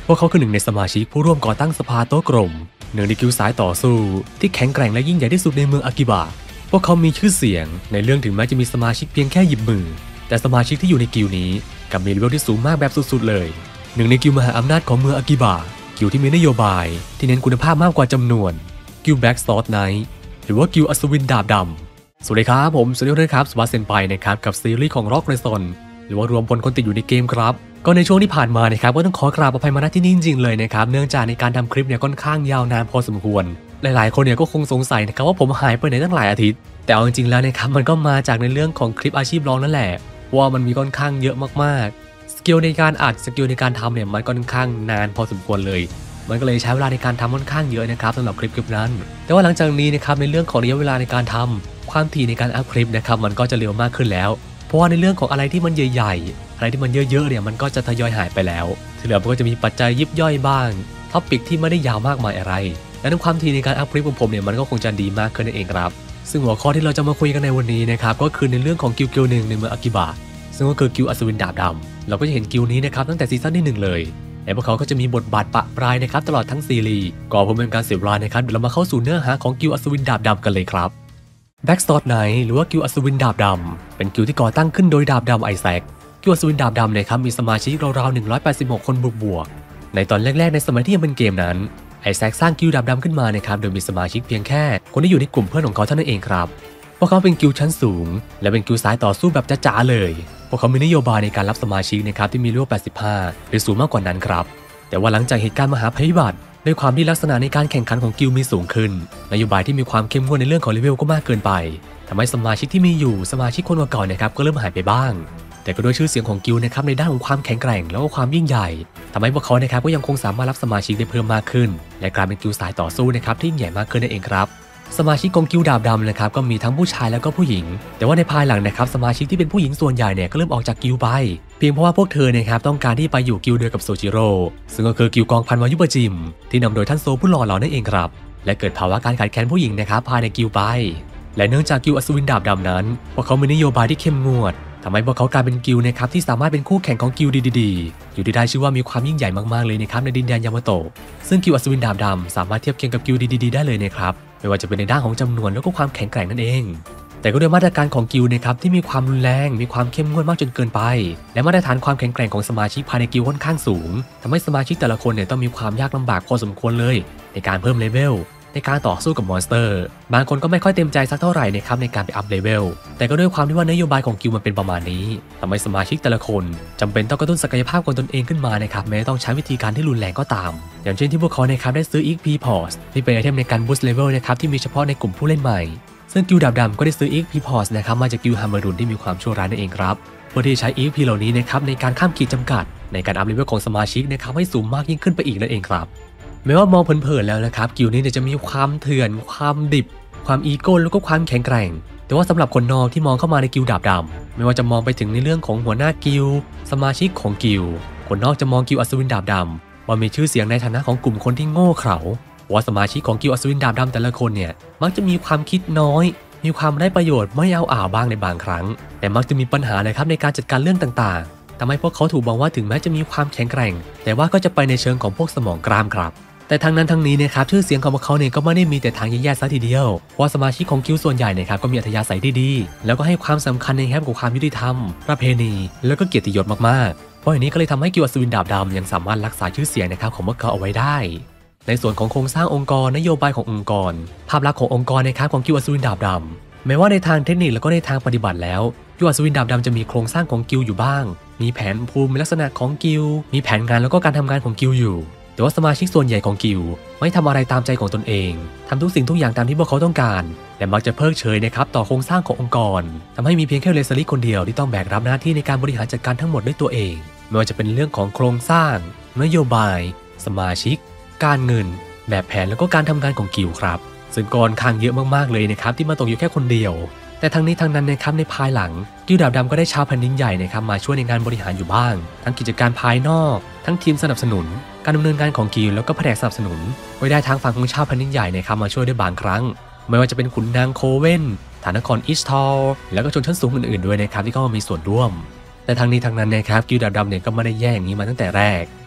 วกเขาคือหนึ่งในสมาชิกผู้ร่วมก่อตั้งสภาโต๊ะกลมหนึ่งในกิลด์สายต่อสู้ที่แข็งแกร่งและยิ่งใหญ่ที่สุดในเมืองอากิบะพวกเขามีชื่อเสียงในเรื่องถึงแม้จะมีสมาชิกเพียงแค่หยิบมือแต่สมาชิกที่อยู่ในกิลด์นี้กับมีเลเวลที่สูงมากแบบสุดๆเลยหนึ่งในกิลด์มหาอำนาจของเมืองอากิบะกิลด์ที่มีนโยบายที่เน้นคุณภาพมากกว่าจำนวนกิลด์ Black Sword Knight หรือว่ากิลด์อัศวินดาบดำสวัสดีครับผมสวัสดีครับสวัสดีเซนไปนะครับกับซีรีส์ของร็อกเรซอนหรือว่ารวมพลคนติดอยู่ในเกมครับก็ในช่วงที่ผ่านมานะครับก็ต้องขอกราบอภัยมาณที่นี่จริงๆเลยนะครับเนื่องจากในการทำคลิปเนี่ยค่อนข้างยาวนานพอสมควรหลายๆคนเนี่ยก็คงสงสัยนะครับว่าผมหายไปไหนตั้งหลายอาทิตย์แต่เอาจริงๆแล้วนะครับมันก็มาจากในเรื่องของคลิปอาชีพร้องนั่นแหละว่ามันมีค่อนข้างเยอะมากๆสกิลในการอัดสกิลในการทำเนี่ยมันค่อนข้างนานพอสมควรเลยมันก็เลยใช้เวลาในการทำค่อนข้างเยอะนะครับสำหรับคลิปนั้นแต่ว่าหลังจากนี้นะครับในเรื่องของระยะเวลาในการทำความถี่ในการอัพคลิปนะครับมันก็จะเร็วมากขึ้นแล้วเพราะว่าในเรื่องของอะไรที่มันใหญ่ๆอะไรที่มันเยอะๆเนี่ยมันก็จะทยอยหายไปแล้วที่เหลือมันก็จะมีปัจจัยยิบย่อยบ้างท็อปิกที่ไม่ได้ยาวมากมายอะไรและในความถี่ในการอัพคลิปของผมเนี่ยมันก็คงจะดีมากขึ้นนั่นเองครับซึ่งหัวข้อที่เราจะมาคุยกันในวันนี้นะครับก็คือในเรื่องของกิลด์หนึ่งในเมืองอากิบะซึ่งก็คือกิลด์อัศวินดาบดำเราก็จะเห็นกิลด์นี้นะครับตั้งแต่ซีซั่นที่1เลยและพวกเขาก็จะมีบทบาทปะปลายนะครับตลอดทั้งซีรีส์ก็เพื่อเป็นการเสียเวลานะครับเดี๋ยวเรามาเข้าสู่เนื้อหาของกิลด์อัศวินดาบดำกันเลยครับ Black Sword Knight หรือว่ากิลด์อัศวินดาบดำเป็นกิลด์ที่ก่อตั้งขึ้นโดยดาบดำไอแซคกิลด์อัศวินดาบดำเนี่ยครับมีสมาชิกราวๆ186คนบวกในตอนแรกๆในสมัยที่ยังเป็นเกมนั้นไอแซคสร้างกิลด์ดาบดำขึ้นมานะครับโดยมีสมาชิกเพียงแค่คนที่อยู่ในกลุ่มเพื่อนของเขาเท่านั้นเองครับพวกเขาเป็นกิลด์ชั้นสูงและเป็นกิลด์สายต่อสู้แบบจ๋าๆเลยพวกเขามีนโยบายในการรับสมาชิกนะครับที่มีเลเวล85หรือสูงมากกว่านั้นครับแต่ว่าหลังจากเหตุการณ์มหาภัยพิบัติด้วยความที่ลักษณะในการแข่งขันของกิลด์มีสูงขึ้นนโยบายที่มีความเข้มงวดในเรื่องของเลเวลก็มากเกินไปทำให้สมาชิกที่มีอยู่สมาชิกคนเก่าๆนะครับก็เริ่มหายไปบ้างแต่ก็ด้วยชื่อเสียงของกิลด์นะครับในด้านของความแข็งแกร่งแล้วก็ความยิ่งใหญ่ทำให้พวกเขานะครับก็ยังคงสามารถรับสมาชิกได้เพิ่มมากขึ้นและกลายเป็นกิลด์สายต่อสู้นะครับที่ยิ่งใหญ่มากขึ้นนั่นเองครับสมาชิกของกิลด์ดาบดำนะครับก็มีทั้งผู้ชายแล้วก็ผู้หญิงแต่ว่าในภายหลังนะครับสมาชิกที่เป็นผู้หญิงส่วนใหญ่เนี่ยก็เริ่มออกจากกิลด์ไปเพียงเพราะว่าพวกเธอนะครับต้องการที่ไปอยู่กิลด์เดียวกับโซจิโร่ซึ่งก็คือกิลด์กองพันวายุปจิมที่นำโดยท่านโซผู้หล่อเหลานั่นเองครับและเกิดภาวะการขาดแคลนผู้หญิงนะครับภายในกิลด์ไปและเนื่องจากกิลด์อัศวินดาบดำนั้นพวกเขามีนโยบายที่เข้มงวดทำให้พวกเขากลายเป็นกิลด์นะครับที่สามารถเป็นคู่แข่งของกิลด์ดีๆอยู่ที่ได้ชื่อว่ามีความยิ่งใหญ่มากๆเลยนะครับในดินแดนยามาโตะซึ่งกิลด์อัศวินดาบดำสามารถเทียบเคียงกับกิลด์ดีๆได้เลยนะครับไม่ว่าจะเป็นในด้านของจำนวนแล้วก็ความแข็งแกร่งนั่นเองแต่ก็ด้วยมาตรการของกิลด์นะครับที่มีความรุนแรงมีความเข้มงวดมากจนเกินไปและมาตรฐานความแข็งแกร่งของสมาชิกภายในกิลด์ค่อนข้างสูงทำให้สมาชิกแต่ละคนเนี่ยต้องมีความยากลำบากพอสมควรเลยในการเพิ่มเลเวลในการต่อสู้กับมอนสเตอร์บางคนก็ไม่ค่อยเต็มใจสักเท่าไหร่นะครับในการไปอัพเลเวลแต่ก็ด้วยความที่ว่านโยบายของกิลด์มันเป็นประมาณนี้ทำให้สมาชิกแต่ละคนจำเป็นต้องกระตุ้นศักยภาพของตนเองขึ้นมานะครับแม้ต้องใช้วิธีการที่รุนแรงก็ตามอย่างเช่นที่พวกเขานะครับได้ซื้อ XP Pods ที่เป็นไอเทมในการบูสต์เลเวลนะครับที่มีเฉพาะในกลุ่มผู้เล่นใหม่ซึ่งกิลด์ดาบดำก็ได้ซื้อ XP Pods นะครับมาจากกิลด์ฮามารุนที่มีความชั่วร้ายนั่นเองครับเพื่อที่ใช้ XP เหล่านี้นะครับในการข้ามขีดจำกัดในการอัพเลเวลของสมาชิกนะครับให้สูงมากยิ่งขึ้นไปอีกนั่นเองครับแม้ว่ามองเผินๆแล้วนะครับกิลด์นี้จะมีความเถื่อนความดิบความอีโก้แล้วก็ความแข็งแกร่งแต่ว่าสำหรับคนนอกที่มองเข้ามาในกิลด์ดาบดำไม่ว่าจะมองไปถึงในเรื่องของหัวหน้ากิลด์สมาชิกของกิลด์คนนอกจะมองกิลด์อัศวินดาบดำว่ามีชื่อเสียงในฐานะของกลุ่มคนที่โง่เขลาว่าสมาชิกของกิลด์อัศวินดาบดำแต่ละคนเนี่ยมักจะมีความคิดน้อยมีความได้ประโยชน์ไม่เอาบ้างในบางครั้งแต่มักจะมีปัญหาเลยครับในการจัดการเรื่องต่างๆทำให้พวกเขาถูกมองว่าถึงแม้จะมีความแข็งแกร่งแต่ว่าก็จะไปในเชิงของพวกสมองกรามครับแต่ทั้งนั้นทั้งนี้นะครับชื่อเสียงของพวกเขาเนี่ยก็ไม่ได้มีแต่ทางแย่ๆซะทีเดียวเพราะสมาชิกของกิลด์ส่วนใหญ่นะครับก็มีอัธยาศัยที่ดีแล้วก็ให้ความสำคัญในแง่ของความยุติธรรมประเพณีแล้วก็เกียรติยศมากๆเพราะอย่างนี้ก็เลยทำให้กิลด์อัศวินดาบดำยังสามารถรักษาชื่อเสียงนะครับของพวกเขาเอาไว้ได้ในส่วนของโครงสร้างองค์กรนโยบายขององค์กรภาพลักษณ์ขององค์กรนะครับของกิลด์อัศวินดาบดำแม้ว่าในทางเทคนิคแล้วก็ในทางปฏิบัติแล้วกิลด์อัศวินดาบดำจะมีโครงสร้างของกิลด์อยู่บ้างมีแผนภูมิลักษณะของกิลด์มีแผนงานแล้วก็การทำงานของกิลด์อยู่แต่ว่าสมาชิกส่วนใหญ่ของกิลด์ไม่ทำอะไรตามใจของตนเองทำทุกสิ่งทุกอย่างตามที่พวกเขาต้องการและมักจะเพิกเฉยนะครับต่อโครงสร้างขององค์กรทำให้มีเพียงแค่เลสลิคนเดียวที่ต้องแบกรับหน้าที่ในการบริหารจัดการทั้งหมดด้วยตัวเองไม่ว่าจะเป็นเรื่องของโครงสร้างนโยบายสมาชิกการเงินแบบแผนแล้วก็การทำงานของกิลด์ครับซึ่งก่อนข้างเยอะมากๆเลยนะครับที่มาตกอยู่แค่คนเดียวแต่ทั้งนี้ทั้งนั้นนะครับในภายหลังกิลด์ดาบดำก็ได้ชาวแผ่นดินใหญ่นะครับมาช่วยในงานบริหารอยู่บ้างทั้งกิจการภายนอกทั้งทีมสนับสนุนการดำเนินงานของกิลด์แล้วก็แผนกสนับสนุนไว้ได้ทางฝั่งของชาวแผ่นดินใหญ่นะครับมาช่วยได้บางครั้งไม่ว่าจะเป็นขุนนางโคเว่นฐานนครอิสทอลแล้วก็ชนชั้นสูงอื่นๆด้วยนะครับที่เข้ามามีส่วนร่วมแต่ทั้งนี้ทั้งนั้นนะครับกิลด์ดาบดำเนี่ยก็ไม่ได้แย่อย่างนี้มาตั้งแต่แรก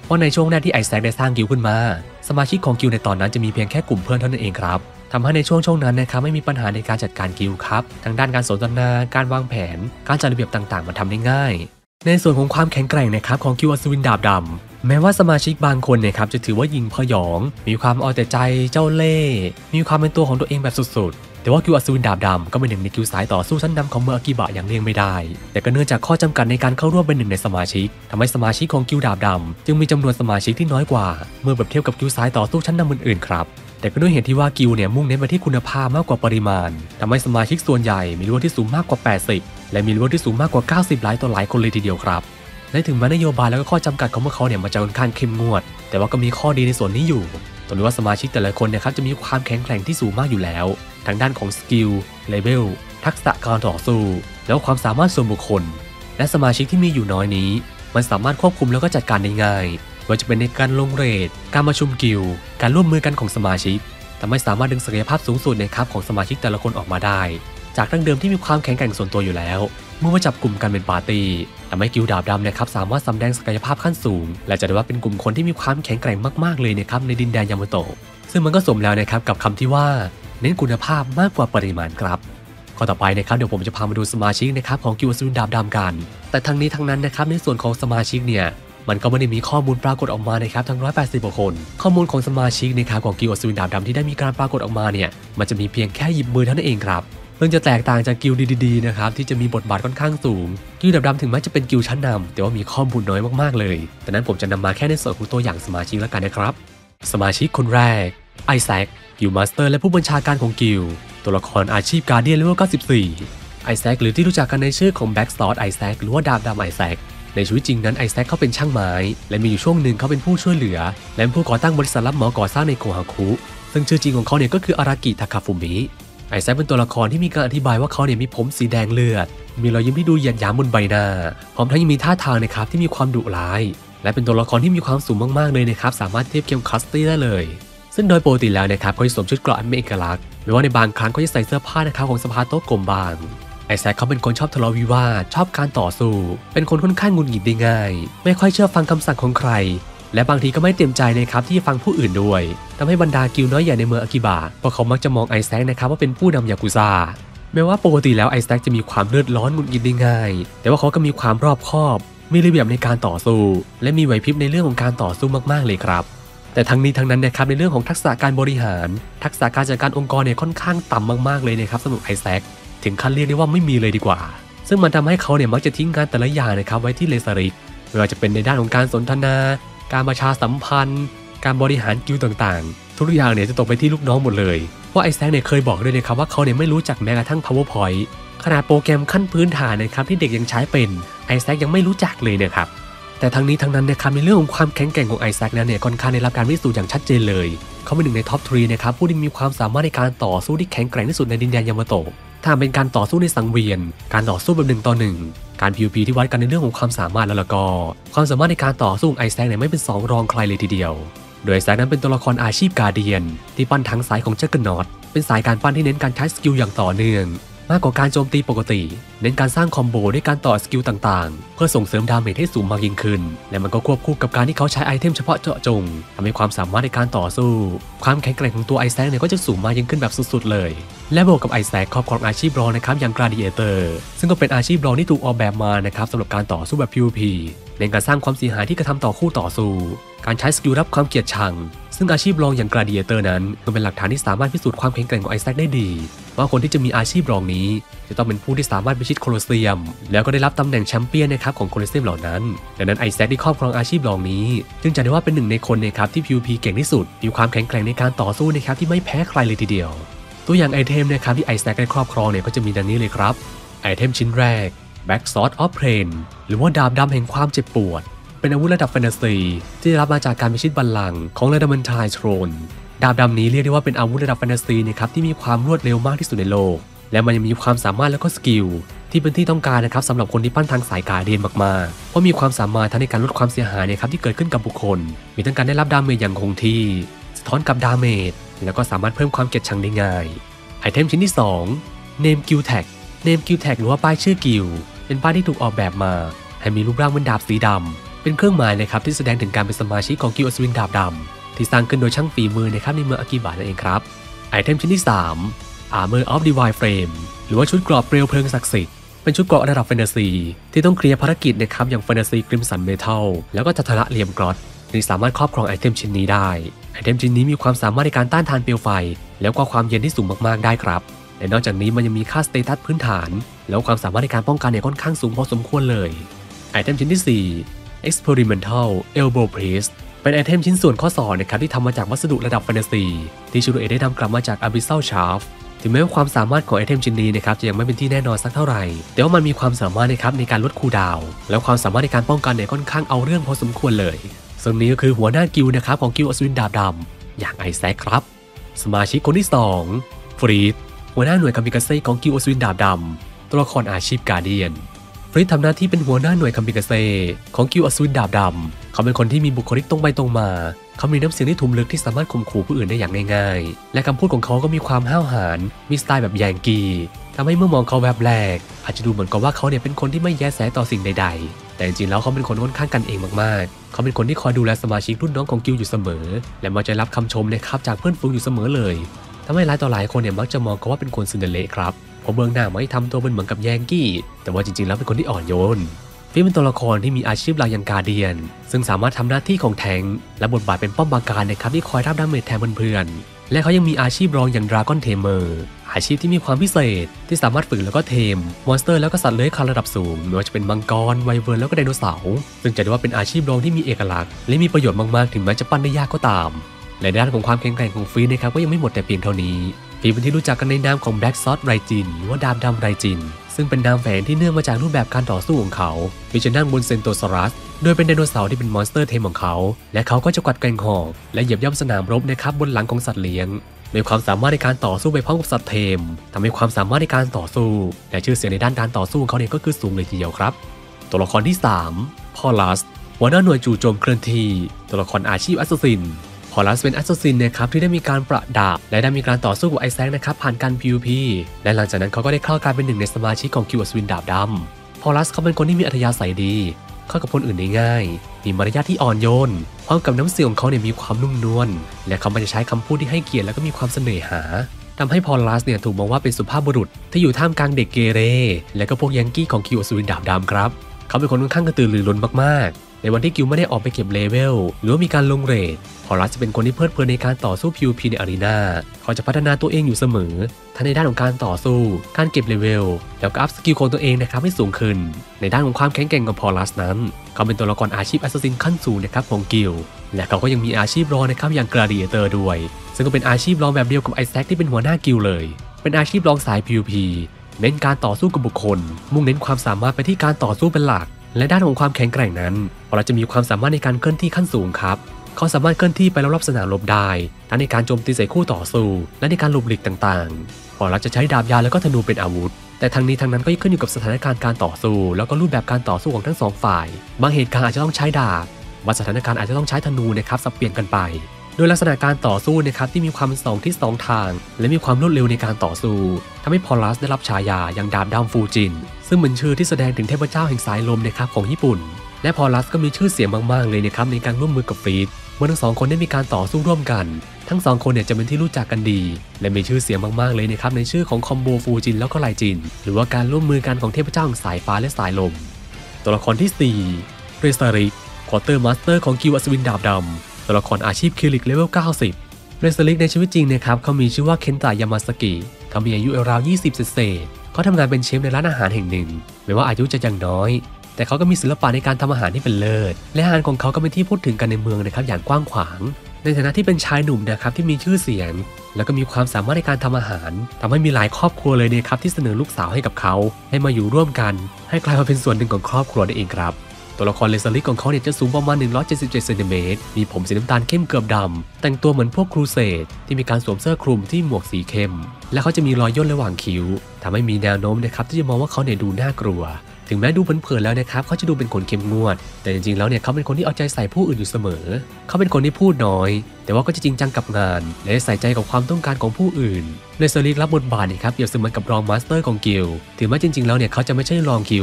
เพราะในช่วงแรกที่ไอแซคได้สร้างกิลด์ขึ้นมาสมาชิกของกิลด์ในตอนนั้นจะมีเพียงแค่กลุ่มเพื่อนเท่านั้นเองครับทำให้ในช่วงนั้นนะครับไม่มีปัญหาในการจัดการกิลด์ครับทางด้านการสนทนาการวางแผนการจัดระเบียบต่างๆมันทำได้ง่ายในส่วนของความแข็งแกร่งนะครับของกิลด์อัศวินดาบดำแม้ว่าสมาชิกบางคนนะครับจะถือว่ายิงพยองมีความเอาแต่ใจเจ้าเล่ห์มีความเป็นตัวของตัวเองแบบสุดๆแต่ว่ากิลด์อัศวินดาบดำก็เป็นหนึ่งในกิลด์สายต่อสู้ชั้นนำของเมืองอากิบะอย่างเลี่ยงไม่ได้แต่ก็เนื่องจากข้อจำกัดในการเข้าร่วมเป็นหนึ่งในสมาชิกทำให้สมาชิกของกิลด์ดาบดำจึงมีจำนวนสมาชิกที่น้อยกว่าเมื่อเทียบกับกิลด์สายต่อสู้ชั้นนำอื่นๆครับแต่ก็ด้วยเหตุที่ว่ากิลด์เนี่ยมุ่งเน้นไปที่คุณภาพมากกว่าปริมาณทำให้สมาชิกส่วนใหญ่มีรั้วที่สูงมากกว่า80และมีรั้วที่สูงมากกว่า90หลายต่อหลายคนเลยทีเดียวครับและถึงแม้นโยบายแล้วก็ข้อจำกัดของพวกเขาเนี่ยมันจะค่อนข้างเข้มงวดแต่ว่าก็มีข้อดีในส่วนนี้อยู่ตรงที่ว่าสมาชิกแต่ละคนนะครับจะมีความแข็งแกร่งที่สูงมากอยู่แล้วทางด้านของสกิลเลเวลทักษะการต่อสู้แล้วความสามารถส่วนบุคคลและสมาชิกที่มีอยู่น้อยนี้มันสามารถควบคุมแล้วก็จัดการได้ง่ายว่าจะเป็นในการลงเรทการประชุมกิลด์การร่วมมือกันของสมาชิกทำให้สามารถดึงศักยภาพสูงสุดในครับของสมาชิกแต่ละคนออกมาได้จากดั้งเดิมที่มีความแข็งแกร่งส่วนตัวอยู่แล้วเมื่อมาจับกลุ่มกันเป็นปาร์ตี้ทำให้กิลด์ดาบดำนะครับสามารถแสดงศักยภาพขั้นสูงและจะได้ว่าเป็นกลุ่มคนที่มีความแข็งแกร่งมากๆเลยนะครับในดินแดนยามาโตะซึ่งมันก็สมแล้วนะครับกับคำที่ว่าเน้นคุณภาพมากกว่าปริมาณครับข้อต่อไปนะครับเดี๋ยวผมจะพามาดูสมาชิกนะครับของกิลด์อัศวินดาบดำกันแต่ทั้งนี้ทั้งนั้นนะครับในส่วนของสมาชิกเนี่ยมันก็ไม่ได้มีข้อมูลปรากฏออกมานะครับทั้ง180กว่าคนข้อมูลของสมาชิกนะครับของกิลด์อัศวินดาบดำที่ได้มีการปรากฏออกมาเนี่ยมันจะมีเพียงแค่หยิบมือเท่านั้นเองครับซึ่งจะแตกต่างจากกิลด์ดีๆนะครับที่จะมีบทบาทค่อนข้างสูงกิลด์ดาบดำถึงแม้จะเป็นกิลด์ชั้นนำแต่ว่ามีข้อมูลน้อยมากๆเลยแต่นั้นผมจะนำมาแค่ในส่วนของตัวอย่างสมาชิกแล้วกันนะครับสมาชิกคนแรกไอแซคกิลด์มาสเตอร์และผู้บัญชาการของกิลด์ตัวละครอาชีพการเดียนเลเวล94ไอแซคหรือที่รู้จักกันในชื่อของแบ็กสตอร์ไอแซคหรือว่าดาบดำไอแซคในชีวิตจริงนั้นไอแซคเขาเป็นช่างไม้และมีอยู่ช่วงหนึ่งเขาเป็นผู้ช่วยเหลือและเป็นผู้ก่อตั้งบริษัทรับเหมาก่อสร้างในโกฮาคุซึ่งชื่อจริงของเขาเนี่ยก็คืออารากิทาคาฟุมิไอแซคเป็นตัวละครที่มีการอธิบายว่าเขาเนี่ยมีผมสีแดงเลือดมีรอยยิ้มที่ดูเหยียดหยามบนใบหน้าพร้อมทั้งยังมีท่าทางนะครับที่มีความดุร้ายและเป็นตัวละครที่มีความสูงมากๆเลยนะครับสามารถเทียบเคียงคัสตี้ได้เลยซึ่งโดยปกติแล้วนะครับเขาจะสวมชุดเกราะอันเป็นเอกลักษณ์หรือว่าในบางครั้งเขาจะใส่เสื้อผ้านะครับของสภาโต๊ะกลมบางไอแซคเขาเป็นคนชอบทะเลาะวิวาทชอบการต่อสู้เป็นคนค่อนข้างหงุดหงิดได้ง่ายไม่ค่อยเชื่อฟังคำสั่งของใครและบางทีก็ไม่เต็มใจนะครับที่จะฟังผู้อื่นด้วยทำให้บรรดากิลด์น้อยใหญ่ในเมืองอากิบะพวกเขามักจะมองไอแซคนะครับว่าเป็นผู้นำยากุซ่าแม้ว่าปกติแล้วไอแซคจะมีความเลือดร้อนหงุดหงิดได้ง่ายแต่ว่าเขาก็มีความรอบคอบมีระเบียบในการต่อสู้และมีไหวพริบในเรื่องของการต่อสู้มากๆเลยครับแต่ทั้งนี้ทั้งนั้นนะครับในเรื่องของทักษะการบริหารทักษะการจัดการองค์กรเนี่ยค่อนข้างต่ำมากๆเลยนะครับสำหรับไอแซคถึงขั้นเรียกได้ว่าไม่มีเลยดีกว่าซึ่งมันทำให้เขาเนี่ยมักจะทิ้งงานแต่ละอย่างนะครับไว้ที่เลซาริกไม่ว่าจะเป็นในด้านของการสนทนาการประชาสัมพันธ์การบริหารกิลด์ต่างๆทุกอย่างเนี่ยจะตกไปที่ลูกน้องหมดเลยเพราะไอแซคเนี่ยเคยบอกด้วยนะครับว่าเขาเนี่ยไม่รู้จักแม้กระทั่ง PowerPoint ขนาดโปรแกรมขั้นพื้นฐานนะครับที่เด็กยังใช้เป็นไอแซคยังไม่รู้จักเลยนะครับแต่ทั้งนี้ทั้งนั้นนะครับในเรื่องของความแข็งแกร่งของไอแซคนั้นเนี่ยค่อนข้างได้รับการพิสูจน์อย่างชัดเจนเลยเขาเป็นหนึ่งในท็อป 3นะครับผู้ที่มีความสามารถในการต่อสู้ที่แข็งแกร่งที่สุดในดินแดนยามาโตะถ้าเป็นการต่อสู้ในสังเวียนการต่อสู้แบบ1 ต่อ 1การ PVP ที่วัดกันในเรื่องของความสามารถแล้วก็ความสามารถในการต่อสู้ของไอแซคเนี่ยไม่เป็น2รองใครเลยทีเดียวโดยไอแซคนั้นเป็นตัวละครอาชีพการเดียนที่ปั้นทั้งสายของเจเกอร์นอตเป็นสายการปั้นที่เน้นการใช้สกิลอย่างต่อเนื่องมากกว่าการโจมตีปกติเน้นการสร้างคอมโบด้วยการต่อสกิลต่างๆเพื่อส่งเสริมดาเมจให้สูงมากยิ่งขึ้นและมันก็ควบคู่กับการที่เขาใช้ไอเทมเฉพาะเจาะจงทำให้ความสามารถในการต่อสู้ความแข็งแกร่งของตัวไอแซคเนี่ยก็จะสูงมากยิ่งขึ้นแบบสุดๆเลยและบวกกับไอแซคครอบครองอาชีพรองนะครับอย่าง Gladiator ซึ่งก็เป็นอาชีพรองที่ถูกออกแบบมานะครับสำหรับการต่อสู้แบบ PVP ในการสร้างความเสียหายที่กระทำต่อคู่ต่อสู้การใช้สกิลรับความเกลียดชังซึ่งอาชีพรองอย่าง Gladiator นั้นก็เป็นหลักฐานที่สามารถพิสูจน์ความแข็งแกร่งของไอแซคได้ดีว่าคนที่จะมีอาชีพรองนี้จะต้องเป็นผู้ที่สามารถพิชิตโคลอสเซียมแล้วก็ได้รับตำแหน่งแชมเปี้ยนนะครับของโคลอสเซียมเหล่านั้นดังนั้นไอแซคที่ครอบครองอาชีพรองนี้จึงจะได้ว่าเป็นหนึ่งในคนนะครับที่ PVP เก่งที่สุดมีความแข็งแกร่งในการต่อสู้นะครับที่ไม่แพ้ใครเลยทีเดียวตัวอย่างไอเทมนะครับที่ไอแซคได้ครอบครองเนี่ยก็จะมีดังนี้เลยครับไอเทมชิ้นแรก Back Sword of Pain หรือว่าดาบดำแห่งความเจ็บปวดเป็นอาวุธระดับแฟนตาซีที่ได้รับมาจากการพิชิตบัลลังก์ของเลดามันไทโทรนดาบดำนี้เรียกได้ว่าเป็นอาวุธระดับแฟนตาซีนะครับที่มีความรวดเร็วมากที่สุดในโลกและมันยังมีความสามารถและก็สกิลที่เป็นที่ต้องการนะครับสำหรับคนที่ปั้นทางสายการเดียนมากๆเพราะมีความสามารถทั้งในการลดความเสียหายนะครับที่เกิดขึ้นกับบุคคลมีทั้งการได้รับดาเมจอย่างคงที่สะท้อนกับดาเมจแล้วก็สามารถเพิ่มความเกลียดชังได้ง่ายไอเทมชิ้นที่2 Name Guild Tag Name Guild Tag หรือว่าป้ายชื่อกิลด์เป็นป้ายที่ถูกออกแบบมาให้มีรูปร่างเป็นดาบสีดำเป็นเครื่องหมายนะครับที่แสดงถึงการเป็นสมาชิกของกิลด์อัศวินดาบดำที่สร้างขึ้นโดยช่างฝีมือนะครับในเมืองอากิบะนั่นเองครับไอเทมชิ้นที่ 3 Armor of Divine Flame หรือว่าชุดเกราะเปลวเพลิงศักดิ์สิทธิ์เป็นชุดเกราะระดับแฟนตาซีที่ต้องเคลียร์ภารกิจนะครับอย่างแฟนตาซีคริมสันเมทัลแล้วก็จัทระเหลี่ยมกรอตที่สามารถครอบครองไอเทมชิ้นนี้ได้ไอเทมชิ้นนี้มีความสามารถในการต้านทานเปลวไฟแล้วก็ความเย็นที่สูงมากๆได้ครับและนอกจากนี้มันยังมีค่าสเตตัสพื้นฐานแล้วความสามารถในการป้องกันเนี่ยค่อนข้างสูงพอสมควรเลยไอเทมชิ้นที่ 4 Experimental Elbow Piece เป็นไอเทมชิ้นส่วนข้อศอกนะครับที่ทำมาจากวัสดุระดับแฟนตาซีที่ชูโรเอะได้นำกลับมาจาก Abyssal Shaft ถึงแม้ว่าความสามารถของไอเทมชิ้นนี้นะครับจะยังไม่เป็นที่แน่นอนสักเท่าไหร่แต่ว่ามันมีความสามารถนะครับในการลดคูลดาวน์และความสามารถในการป้องกันเนี่ยค่อนข้างเอาเรื่องพอสมควรเลยซึ่งนี้ก็คือหัวหน้ากิลด์นะครับของกิลด์อัศวินดาบดำอย่างไอแซคครับสมาชิกคนที่ 2 ฟรีดหัวหน้าหน่วยคามิกาเซ่ของกิลด์อัศวินดาบดำตัวละครอาชีพการ์เดียนฟรีดทำหน้าที่เป็นหัวหน้าหน่วยคามิกาเซ่ของกิลด์อัศวินดาบดำเขาเป็นคนที่มีบุคลิกตรงไปตรงมาเขามีน้ำเสียงที่ทุ้มลึกที่สามารถข่มขู่ผู้อื่นได้อย่างง่ายๆและคำพูดของเขาก็มีความห้าวหาญมีสไตล์แบบแยงกีทำให้เมื่อมองเขาแบบแรกอาจจะดูเหมือนกับว่าเขาเนี่ยเป็นคนที่ไม่แยแสต่อสิ่งใดๆแต่จริงๆแล้วเขาเป็นคนค่อนข้างกันเองมากๆเขาเป็นคนที่คอยดูแลสมาชิกรุ่นน้องของกิลด์อยู่เสมอและมักจะรับคำชมนะครับจากเพื่อนฝูงอยู่เสมอเลยทำให้หลายต่อหลายคนเนี่ยมักจะมองเขาว่าเป็นคนซินเดอเรลล่าครับเพราะเบื้องหน้าไม่ทำตัวเป็นเหมือนกับแยงกี้แต่ว่าจริงๆแล้วเป็นคนที่อ่อนโยนฟีเป็นตัวละครที่มีอาชีพหลักอย่างการ์เดียนซึ่งสามารถทำหน้าที่ของแทงค์และบทบาทเป็นป้อมปราการนะครับที่คอยรับดาเมจแทนเพื่อนๆและเขายังมีอาชีพรองอย่างดราก้อนเทมเมอร์อาชีพที่มีความพิเศษที่สามารถฝึกแล้วก็เทมมอนสเตอร์แล้วก็สัตว์เลื้อยคลานระดับสูงไม่ว่าจะเป็นมังกรไวเวิร์นแล้วก็ไดโนเสาร์ซึ่งจะได้ว่าเป็นอาชีพรองที่มีเอกลักษณ์และมีประโยชน์มากๆถึงแม้จะปั้นได้ยากก็ตามและด้านของความแข็งแกร่งของฟีนะครับก็ยังไม่หมดแต่เพียงเท่านี้ฟีเป็นที่รู้จักกันในนามของ Black Sword Raijin หรือว่าดาบดำไรจินซึ่งเป็นนามแฝงที่เนื่องมาจากรูปแบบการต่อสู้ของเขาฟีจะนั่งบนเซนโตซอรัสโดยเป็นไดโนเสาร์ที่เป็นมอนสเตอร์เทมของเขาและเขาก็จะกัดแกร่งหอกและเหยียบย่ำสนามรบนะครับบนหลังของสัตว์เลี้ยงมีความสามารถในการต่อสู้ไปพร้อมกับสัตว์เทมทำให้ความสามารถในการต่อสู้และชื่อเสียงในด้านการต่อสู้ของเขาเนี่ยก็คือสูงเลยทีเดียวครับตัวละครที่ 3 พอลัสหัวหน้าหน่วยจู่โจมเคลื่อนที่ตัวละครอาชีพแอสซัสซินพอลัสเป็นแอสซัสซินนะครับที่ได้มีการประดาบและได้มีการต่อสู้กับไอแซคนะครับผ่านการ PVP และหลังจากนั้นเขาก็ได้เข้ากลายเป็นหนึ่งในสมาชิกของกิลด์อัศวินดาบดำพอลัสเขาเป็นคนที่มีอัธยาศัยดีเข้ากับคนอื่นได้ง่ายมีมารยาทที่อ่อนโยนพร้อมกับน้ำเสียงของเขาเนี่ยมีความนุ่มนวลและเขาจะใช้คำพูดที่ให้เกียรติและก็มีความเสน่หาทำให้พอลัสเนี่ยถูกมองว่าเป็นสุภาพบุรุษที่อยู่ท่ามกลางเด็กเกเรและก็พวกยังกี้ของกิลด์อัศวินดาบดำครับเขาเป็นคนค่อนข้างกระตือรือร้นมากๆในวันที่กิลด์ไม่ได้ออกไปเก็บเลเวลหรือว่ามีการลงเรทพอลัสจะเป็นคนที่เพลิดเพลินในการต่อสู้ PVP ในอารีนาเขาจะพัฒนาตัวเองอยู่เสมอทั้งในด้านของการต่อสู้การเก็บเลเวลแล้วก็อัพสกิลของตัวเองนะครับให้สูงขึ้นในด้านของความแข็งแกร่งของพอลัสนั้นเขาเป็นตัวละครอาชีพแอสซัสซินขั้นสูงนะครับของกิลด์และเขาก็ยังมีอาชีพรองนะครับอย่างกลาดิเอเตอร์ด้วยซึ่งก็เป็นอาชีพรองแบบเดียวกับไอแซคที่เป็นหัวหน้ากิลด์เลยเป็นอาชีพรองสาย PVP เน้นการต่อสู้กับบุคคลมุ่งเน้นความสามารถไปที่การต่อสู้เป็นหลักและด้านของความแข็งแกร่งนั้นเราจะมีความสามารถในการเคลื่อนที่ขั้นสูงครับเขาสามารถเคลื่อนที่ไปรอบๆสนามรบได้ทั้งในการโจมตีใส่คู่ต่อสู้และในการหลบหลีกต่างๆพอเราจะใช้ดาบยาวแล้วก็ธนูเป็นอาวุธแต่ทั้งนี้ทั้งนั้นก็ขึ้นอยู่กับสถานการณ์การต่อสู้แล้วก็รูปแบบการต่อสู้ของทั้งสองฝ่ายบางเหตุการณ์อาจจะต้องใช้ดาบบางสถานการณ์อาจจะต้องใช้ธนูนะครับสับเปลี่ยนกันไปโดยลักษณะการต่อสู้นะครับที่มีความเป็น2 ทิศ 2 ทางและมีความรวดเร็วในการต่อสู้ทำให้พอลัสได้รับฉายาอย่างดาบดำฟูจินซึ่งเป็นชื่อที่แสดงถึงเทพเจ้าแห่งสายลมนะครับของญี่ปุ่นและพอลัสก็มีชื่อเสียงมากๆเลยนะครับในการร่วมมือกับฟีดเมื่อทั้งสองคนได้มีการต่อสู้ร่วมกันทั้ง2คนเนี่ยจะเป็นที่รู้จักกันดีและมีชื่อเสียงมากๆเลยนะครับในชื่อของคอมโบฟูจินแล้วก็ไลจินหรือว่าการร่วมมือกันของเทพเจ้าแห่งสายฟ้าและสายลมตัวละครที่ 4 เรซาริควอเตอร์มาสเตอร์ของกิลด์อัศวินดาบดำตัวละครอาชีพคิริกเลเวล 90 เรซาริในชีวิตจริงนะครับเขามีชื่อว่าเคนตะยามาสกิเขามีอายุราวๆ20 เศษเขาทำงานเป็นเชฟในร้านอาหารแห่งหนึ่งแม้ว่าอายุจะยังน้อยแต่เขาก็มีศิลปะในการทำอาหารที่เป็นเลิศและอาหารของเขาก็เป็นที่พูดถึงกันในเมืองนะครับอย่างกว้างขวางในฐานะที่เป็นชายหนุ่มนะครับที่มีชื่อเสียงแล้วก็มีความสามารถในการทำอาหารทำให้มีหลายครอบครัวเลยนะครับที่เสนอลูกสาวให้กับเขาให้มาอยู่ร่วมกันให้กลายมาเป็นส่วนหนึ่งของครอบครัวได้เองครับตัวละครเลซาริของเขาเนี่ยจะสูงประมาณ177 เซนติเมตรมีผมสีน้ำตาลเข้มเกือบดำแต่งตัวเหมือนพวกครูเสดที่มีการสวมเสื้อคลุมที่หมวกสีเข้มและเขาจะมีรอยย่นระหว่างคิ้วทำให้มีแนวโน้มนะครับที่จะมองว่าเขาเนี่ยดูน่ากลัวถึงแม้ดูเผินๆแล้วนะครับเขาจะดูเป็นคนเข้มงวดแต่จริงๆแล้วเนี่ยเขาเป็นคนที่เอาใจใส่ผู้อื่นอยู่เสมอเขาเป็นคนที่พูดน้อยแต่ว่าก็จะจริงจังกับงานและใส่ใจกับความต้องการของผู้อื่นเลซาริรับบทบาทนี่ครับเปรียบเสมือนกับรองมาสเตอร์ของกิลด์ถึงแม้จริงๆแล้วเนี่ยเขาจะไม่ใช่รองกิลด์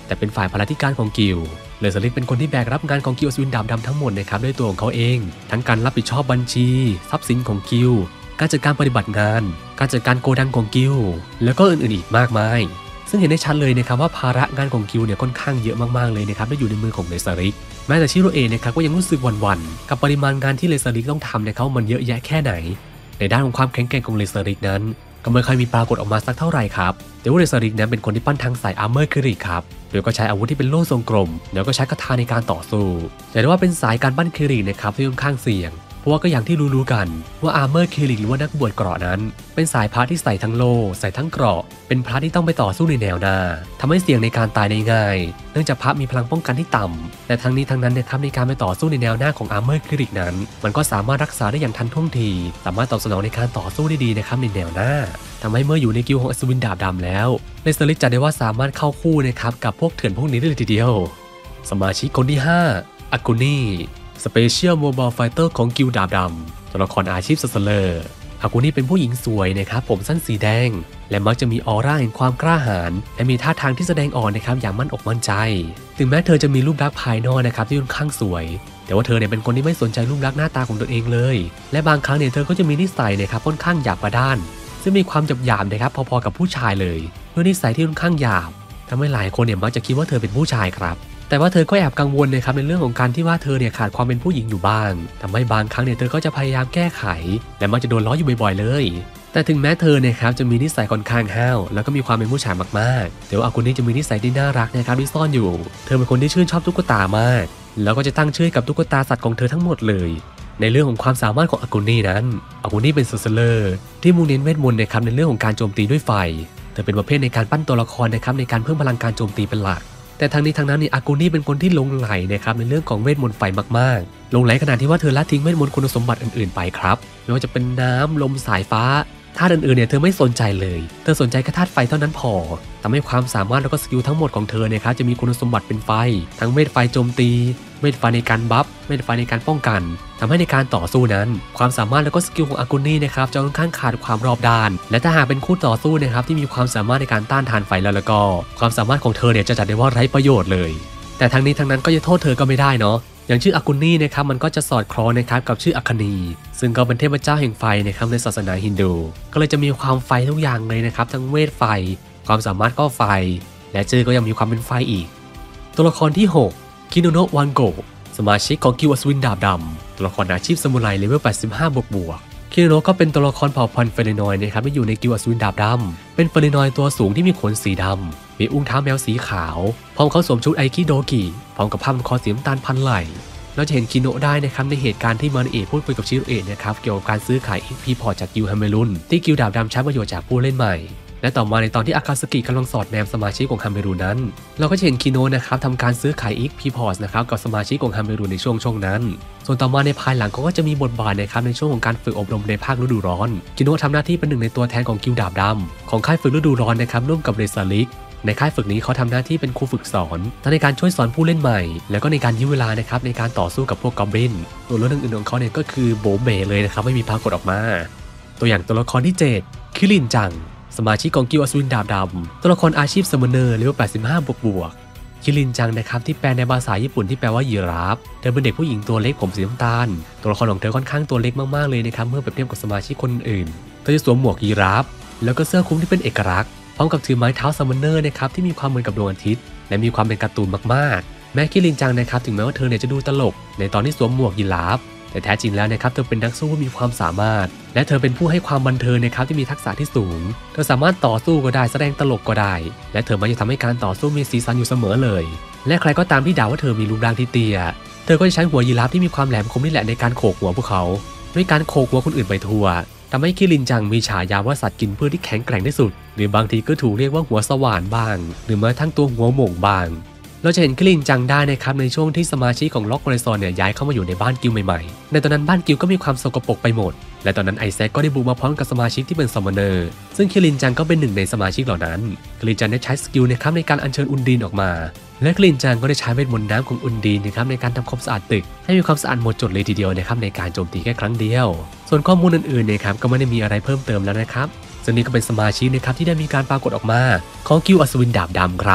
แต่เป็นฝ่ายพลาธิการของกิลด์เลเซอริกเป็นคนที่แบกรับงานของกิลด์อัศวินดาบดำทั้งหมดนะครับด้วยตัวของเขาเองทั้งการรับผิดชอบบัญชีทรัพย์สินของกิลด์การจัดการปฏิบัติงานการจัดการโกดังของกิลด์แล้วก็อื่นๆอีกมากมายซึ่งเห็นได้ชัดเลยนะครับว่าภาระงานของกิลด์เนี่ยค่อนข้างเยอะมากๆเลยนะครับได้อยู่ในมือของเลเซอริกแม้แต่ชิโร่เอะนะครับก็ยังรู้สึกหวั่นๆกับปริมาณงานที่เลเซอริกต้องทำนะครับมันเยอะแยะแค่ไหนในด้านของความแข็งแกร่งของเลเซอริกนั้นก็ไม่ค่อยมีปรากฏออกมาสักเท่าไหร่ครับแต่ว่าเลเซอริกนั้นเป็นคนที่ปั้นทางสายอาร์เมอร์คิริครับโดยก็ใช้อาวุธที่เป็นโล่ทรงกลมแล้วก็ใช้คาถาในการต่อสู้แต่ได้ว่าเป็นสายการปั้นคิรินะครับที่ค่อนข้างเสี่ยงเพราะว่าก็อย่างที่รู้ๆกันว่าอาร์เมอร์คิริหรือว่านักบวชเกราะนั้นเป็นสายพระที่ใส่ทั้งโล่ใส่ทั้งเกราะเป็นพระที่ต้องไปต่อสู้ในแนวหน้าทำให้เสี่ยงในการตายได้ง่ายเนื่องจากพระมีพลังป้องกันที่ต่ำแต่ทั้งนี้ทั้งนั้นนะครับในการไปต่อสู้ในแนวหน้าของอาร์เมอร์คิรินั้นมันก็สามารถรักษาได้อย่างทันท่วงทีสามารถตอบสนองในการต่อสู้ได้ดีนะครับในแนวหน้าทำให้เมื่ออยู่ในกิลด์ของอัศวินดาบดำแล้วเลเซอริกจะได้ว่าสามารถเข้าคู่นะครับกับพวกเถื่อนพวกนี้ได้เลยทีเดียวสมาชิกคนที่5อากูนี่สเปเชียลโมบายไฟเตอร์ของกิลด์ดาบดำตัวละครอาชีพสเลอร์อากูนี่เป็นผู้หญิงสวยนะครับผมสั้นสีแดงและมักจะมีออร่าแห่งความกล้าหาญและมีท่าทางที่แสดงออกนะครับอย่างมั่นอกมั่นใจถึงแม้เธอจะมีรูปลักษณ์ภายนอกนะครับที่ค่อนข้างสวยแต่ว่าเธอเนี่ยเป็นคนที่ไม่สนใจรูปลักษณ์หน้าตาของตัวเองเลยและบางครั้งเนี่ยเธอก็จะมีนิสัยนะครับค่อนข้างหยาบกระด้านซึ่งมีความหยาบนะครับพอๆกับผู้ชายเลยด้วยนิสัยที่ค่อนข้างหยาบทำให้หลายคนเนี่ยมักจะคิดว่าเธอเป็นผู้ชายครับแต่ว่าเธอก็แอบกังวลนะครับในเรื่องของการที่ว่าเธอเนี่ยขาดความเป็นผู้หญิงอยู่บ้างทำให้บางครั้งเนี่ยเธอก็จะพยายามแก้ไขและมักจะโดนล้ออยู่บ่อยๆเลยแต่ถึงแม้เธอเนี่ยครับจะมีนิสัยค่อนข้างห้าวแล้วก็มีความเป็นผู้ชายมากๆแต่ว่าอากุนี่จะมีนิสัยที่น่ารักนะครับที่ซ่อนอยู่เธอเป็นคนที่ชื่นชอบตุ๊กตามากแล้วก็จะตั้งชื่อกับตุ๊กตาสัตว์ของเธอทั้งหมดเลยในเรื่องของความสามารถของอากุนี่นั้นอากุนี่เป็นโซเซเลอร์ที่มุ่งเน้นเวทมนต์นะครับในเรื่องของการโจมตีด้วยไฟเธอเป็นประเภทในการปั้นตัวละครนะครับในการเพิ่มพลังการโจมตีเป็นหลักแต่ทั้งนี้ทั้งนั้นนี่อากูนี่เป็นคนที่หลงไหลนะครับในเรื่องของเวทมนต์ไฟมากๆหลงไหลขนาดที่ว่าเธอละทิ้งเวทมนต์คุณสมบัติอื่นๆไปครับไม่ว่าจะเป็นน้ำลมสายฟ้าธาตุอื่นๆเนี่ยเธอไม่สนใจเลยเธอสนใจแค่ธาตุไฟเท่านั้นพอทำให้ความสามารถแล้วก็สกิลทั้งหมดของเธอเนี่ยครับจะมีคุณสมบัติเป็นไฟทั้งเวทไฟโจมตีเวทไฟในการบัฟเวทไฟในการป้องกันทำให้ในการต่อสู้นั้นความสามารถแล้วก็สกิลของอากูนี่นะครับจะค่อนข้างขาดความรอบด้านและถ้าหากเป็นคู่ต่อสู้นะครับที่มีความสามารถในการต้านทานไฟแล้วก็ความสามารถของเธอเนี่ยจะจัดได้ว่าไร้ประโยชน์เลยแต่ทั้งนี้ทั้งนั้นก็จะโทษเธอก็ไม่ได้เนาะอย่างชื่ออากูนี่นะครับมันก็จะสอดคล้องนะครับกับชื่ออัคนีซึ่งก็เป็นเทพเจ้าแห่งไฟนะครับในศาสนาฮินดูก็เลยจะมีความไฟทุกอย่างเลยนะครับทั้งเวทไฟความสามารถก็ไฟและชื่อก็ยังมีความเป็นไฟอีกตัวละครที่6คิโนโนะวันโกะสมาชิกของกิลด์อัศวินดาบดำตัวละครอาชีพซามูไรเลเวล85บวกคิโนโนะก็เป็นตัวละครเผ่าพันธุ์เฟรนอยด์นะครับที่อยู่ในกิลด์อัศวินดาบดำเป็นเฟรนอยด์ตัวสูงที่มีขนสีดำมีอุ้งเท้าแมวสีขาวพร้อมเขาสวมชุดไอคิโดกิพร้อมกับผ้าพันคอสีน้ำตาลพันไหล่เราจะเห็นคิโนะได้นะครับในเหตุการณ์ที่มาริเอะพูดคุยกับชิโรเอะนะครับเกี่ยวกับการซื้อขาย XP พอร์ตจากกิลด์ฮัมเมรุนที่กิลด์ดาบดำใช้ประโยชน์จากผู้เล่นใหม่และต่อมาในตอนที่อาคาสกิกำลังสอดแนมสมาชิกของฮัมเมรุนนั้นเราก็จะเห็นคิโนะนะครับทำการซื้อขาย XP พอร์ตนะครับกับสมาชิกของฮัมเมรุนในช่วงนั้นส่วนต่อมาในภายหลังเขาก็จะมีบทบาทนะครับในช่วงของการฝึกอบรมในภาคฤดูร้อนคิโนะทำหน้าที่เป็นหนึ่งในตัวแทนของกิลด์ดาบดำของค่ายฝึกฤดูร้อนนะครับร่วมกับเรซาริกในค่ายฝึกนี้เขาทำหน้าที่เป็นครูฝึกสอนทั้งในการช่วยสอนผู้เล่นใหม่แล้วก็ในการยื้อเวลานะครับในการต่อสู้กับพวกกอบลินส่วนเรื่องอื่นๆของเขาเนี่ยก็คือโบเบเลยนะครับไม่มีปรากฏออกมาตัวอย่างตัวละครที่7คิรินจังสมาชิกของกิลด์อัศวินดาบดำตัวละครอาชีพซัมมอนเนอร์เลเวล85บวกคิรินจังนะครับที่แปลในภาษาญี่ปุ่นที่แปลว่ายีราฟเธอเป็นเด็กผู้หญิงตัวเล็กผมสีน้ำตาลตัวละครของเธอค่อนข้างตัวเล็กมากๆเลยนะครับเมื่อเปรียบเทียบกับสมาชิกคนอื่นเธอจะสวมหมวกยีราฟแล้วก็เสื้อคลุมที่เป็นเอกลักษณ์พร้อมกับถือไม้เท้าซัมมอนเนอร์นะครับที่มีความเหมือนกับดวงอาทิตย์และมีความเป็นการ์ตูนมากๆแม้คิรินจังนะครับถึงแม้ว่าเธอเนี่ยจะดูตลกในตอนที่สวมหมวกยีราฟแต่แท้จริงแล้วนะครับเธอเป็นนักสู้ที่มีความสามารถและเธอเป็นผู้ให้ความบันเทิงนะครับที่มีทักษะที่สูงเธอสามารถต่อสู้ก็ได้แสดงตลกก็ได้และเธอมักจะทำให้การต่อสู้มีสีสันอยู่เสมอเลยและใครก็ตามที่ด่าว่าเธอมีรูปร่างที่เตี้ยเธอก็จะใช้หัวยีราฟที่มีความแหลมคมนี่แหละในการโขกหัวพวกเขาด้วยการโขกหัวคนอื่นไปทั่วทำให้คิรินจังมีฉายาว่าสัตว์กินพืชที่แข็งแกร่งที่สุดหรือบางทีก็ถูกเรียกว่าหัวสว่านบ้างหรือแม้ทั้งตัวหัวหม่งบ้างเราจะเห็นคิรินจังได้นะครับในช่วงที่สมาชิกของล็อกโกเรซอนเนี่ยย้ายเข้ามาอยู่ในบ้านกิลด์ใหม่ๆในตอนนั้นบ้านกิลด์ก็มีความสกปรกไปหมดและตอนนั้นไอแซคก็ได้บุกมาพร้อมกับสมาชิกที่เป็นซัมมอนเนอร์ซึ่งคิรินจังก็เป็นหนึ่งในสมาชิกเหล่านั้นคิรินจังได้ใช้สกิลนะครับในการอัญเชิญอุนดีนออกมาและคิรินจังก็ได้ใช้เวทมนต์น้ำของอุนดีนนะครับในการทำความสะอาดตึกให้มีความสะอาดหมดจดเลยทีเดียวนะครับในการโจมตีแค่ครั้งเดียวส่วนข้อมูลอื่นๆนะครับก็ไม่ได้มีอะไรเพิ่มเติมแล้วนะครับซึ่งนี่ก็เป็นสมาชิกนะครับที่ได้มีการปรากฏออกมาของกิลด์อัศวินดาบดำครับ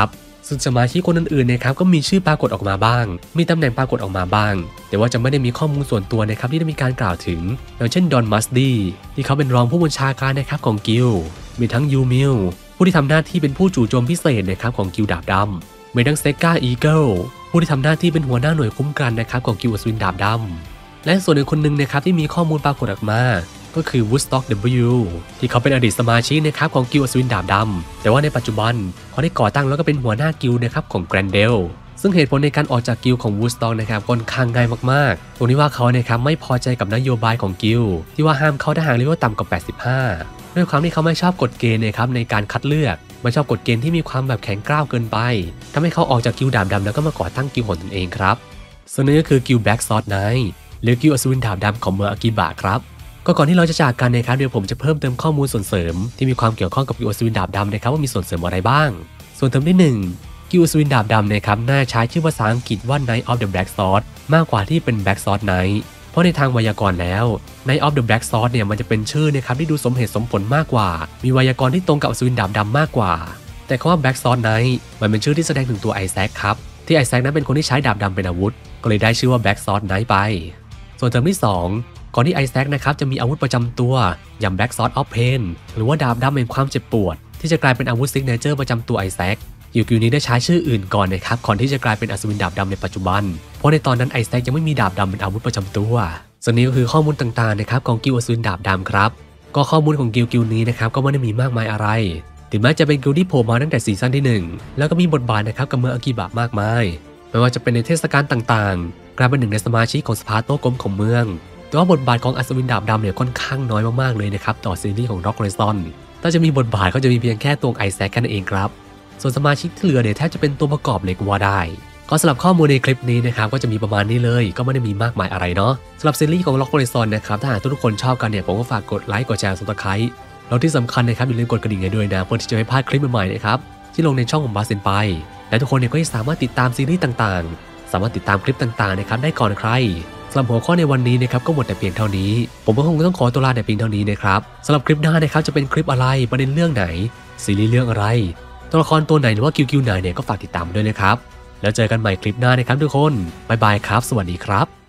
ซึ่งสมาชิกคนอื่นๆนะครับก็มีชื่อปรากฏออกมาบ้างมีตำแหน่งปรากฏออกมาบ้างแต่ว่าจะไม่ได้มีข้อมูลส่วนตัวนะครับที่ได้มีการกล่าวถึงอย่างเช่นดอนมัสดี้ที่เขาเป็นรองผู้บัญชาการนะครับของกิลด์มีทั้งยูมิลผู้ที่ทำหน้าที่เป็นผู้จู่โจมพิเศษนะครับของกิลด์ดาบดำมีทั้งเซกาอีเกิลผู้ที่ทำหน้าที่เป็นหัวหน้าหน่วยคุ้มกันนะครับของกิลด์อัศวินดาบดำและส่วนอีกคนหนึ่งนะครับที่มีข้อมูลปรากฏออกมาก็คือ Woodstock W ที่เขาเป็นอดีตสมาชิกนะครับของกิลด์อัศวินดาบดำแต่ว่าในปัจจุบันเขาได้ก่อตั้งแล้วก็เป็นหัวหน้ากิลด์นะครับของ Grendel ซึ่งเหตุผลในการออกจากกิลด์ของ Woodstock นะครับค่อนข้างง่ายมากๆตรงนี้ว่าเขานะครับไม่พอใจกับนโยบายของกิลด์ที่ว่าห้ามเข้าทหารเลเวลต่ำกว่า85ด้วยความที่เขาไม่ชอบกฎเกณฑ์นะครับในการคัดเลือกไม่ชอบกฎเกณฑ์ที่มีความแบบแข็งกร้าวเกินไปทำให้เขาออกจากกิลด์ดาบดำแล้วก็มาก่อตั้งกิลด์ของตนเองครับซึ่งนี่ก็คือกิลด์ Black Sword Knight หรือกิลด์อัศวินดาบดำของเมืองอากิบะครับก็ก่อนที่เราจะจากกันนะครับเดี๋ยวผมจะเพิ่มเติมข้อมูลส่วนเสริมที่มีความเกี่ยวข้องกับกิลด์อัศวินดาบดำนะครับว่ามีส่วนเสริมอะไรบ้างส่วนเติมที่1กิลด์อัศวินดาบดำนะครับน่าใช้ชื่อภาษาอังกฤษว่า Knight of the Black Sword มากกว่าที่เป็น Black Sword Knight เพราะในทางไวยากรณ์แล้ว Knight of the Black Sword เนี่ยมันจะเป็นชื่อนะครับที่ดูสมเหตุสมผลมากกว่ามีไวยากรณ์ที่ตรงกับอัศวินดาบดำมากกว่าแต่คำว่า Black Sword Knight มันเป็นชื่อที่แสดงถึงตัวไอแซคครับที่ไอแซคนั้นเป็นคนที่ใช้ดาบดำเป็นอาวุธก็เลยได้ชื่อว่า Black Sword Knight ไปส่วนเติมที่2ก่อนที่ไอแซคนะครับจะมีอาวุธประจำตัวอย่าง Black Sword of Pain หรือว่าดาบดำแห่งความเจ็บปวดที่จะกลายเป็นอาวุธซิกเนเจอร์ประจำตัวไอแซคกิลด์นี้ได้ใช้ชื่ออื่นก่อนนะครับก่อนที่จะกลายเป็นอัศวินดาบดำในปัจจุบันเพราะในตอนนั้นไอแซคยังไม่มีดาบดำเป็นอาวุธประจำตัวส่วนนี้ก็คือข้อมูลต่างๆนะครับของกิลด์อัศวินดาบดำครับก็ข้อมูลของกิลด์นี้นะครับก็ไม่ได้มีมากมายอะไรถึงแม้จะเป็นกิลด์ที่โผล่มาตั้งแต่ซีซั่นที่1แล้วก็มีบทบาทนะครับกับเมืองอากิบะมากมายไม่ว่าจะเป็นในเทศกาลต่างๆกลายเป็นหนึ่งในสมาชิกของสภาโต๊ะกลมของเมืองแต่ว่าบทบาทของอัศวินดาบดำเนี่ยค่อนข้างน้อยมากๆเลยนะครับต่อซีรีส์ของ Rock Horizon ถ้าจะมีบทบาทก็จะมีเพียงแค่ตัวไอแซคแค่นั้นเองครับส่วนสมาชิกที่เหลือเนี่ยแทบจะเป็นตัวประกอบเลยก็ว่าได้ก็สำหรับข้อมูลในคลิปนี้นะครับก็จะมีประมาณนี้เลยก็ไม่ได้มีมากมายอะไรเนาะสำหรับซีรีส์ของ Rock Horizon นะครับถ้าหากทุกคนชอบกันเนี่ยผมก็ฝากกดไลค์กดแชร์ Subscribe แล้วที่สำคัญนะครับอย่าลืมกดกระดิ่งให้ด้วยนะเพื่อที่จะไม่พลาดคลิปใหม่ๆนะครับที่ลงในช่องของบาสเซนไปและทุกคนเนี่ยก็สามารถติดตามซีรีส์ต่างๆสามารถติดตามคลิปต่างๆนะครับได้ก่อนใครสำหรับหัวข้อในวันนี้นะครับก็หมดแต่เพียงเท่านี้ผมก็คงต้องขอตัวลาแต่เพียงเท่านี้นะครับสำหรับคลิปหน้านะครับจะเป็นคลิปอะไรประเด็นเรื่องไหนซีรีส์เรื่องอะไรตัวละครตัวไหนหรือว่ากิลด์ไหนเนี่ยก็ฝากติดตามด้วยนะครับแล้วเจอกันใหม่คลิปหน้านะครับทุกคนบ๊ายบายครับสวัสดีครับ